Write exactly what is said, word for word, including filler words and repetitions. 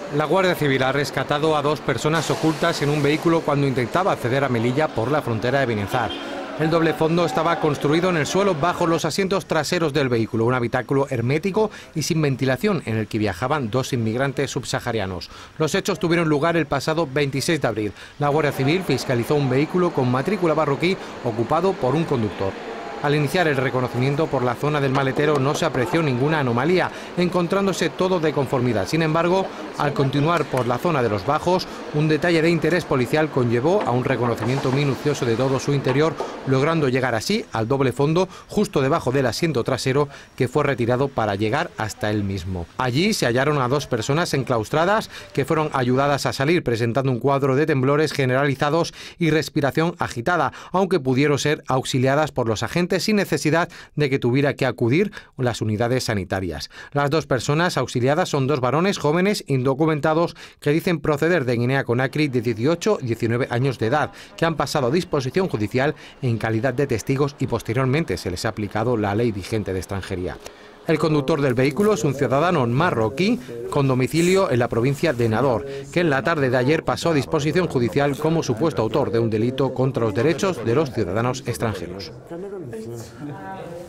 La Guardia Civil ha rescatado a dos personas ocultas en un vehículo cuando intentaba acceder a Melilla por la frontera de Benezar. El doble fondo estaba construido en el suelo bajo los asientos traseros del vehículo, un habitáculo hermético y sin ventilación en el que viajaban dos inmigrantes subsaharianos. Los hechos tuvieron lugar el pasado veintiséis de abril. La Guardia Civil fiscalizó un vehículo con matrícula marroquí ocupado por un conductor. Al iniciar el reconocimiento por la zona del maletero no se apreció ninguna anomalía, encontrándose todo de conformidad. Sin embargo, al continuar por la zona de los bajos, un detalle de interés policial conllevó a un reconocimiento minucioso de todo su interior, logrando llegar así al doble fondo justo debajo del asiento trasero, que fue retirado para llegar hasta él mismo. Allí se hallaron a dos personas enclaustradas que fueron ayudadas a salir, presentando un cuadro de temblores generalizados y respiración agitada, aunque pudieron ser auxiliadas por los agentes sin necesidad de que tuviera que acudir las unidades sanitarias. Las dos personas auxiliadas son dos varones jóvenes indocumentados que dicen proceder de Guinea-Conakry, de dieciocho y diecinueve años de edad, que han pasado a disposición judicial en calidad de testigos y posteriormente se les ha aplicado la ley vigente de extranjería. El conductor del vehículo es un ciudadano marroquí con domicilio en la provincia de Nador, que en la tarde de ayer pasó a disposición judicial como supuesto autor de un delito contra los derechos de los ciudadanos extranjeros.